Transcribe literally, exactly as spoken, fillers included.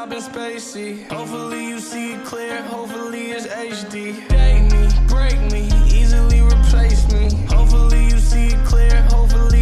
been spacey. Hopefully you see it clear, hopefully it's H D. Date me, break me, easily replace me. Hopefully you see it clear, hopefully